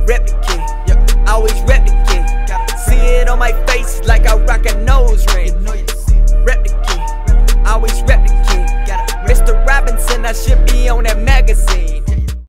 rep the king, always rep the king. See it on my face like I rock a nose ring. Rep the king, always rep the king. Mr. Robinson, I should be on that magazine.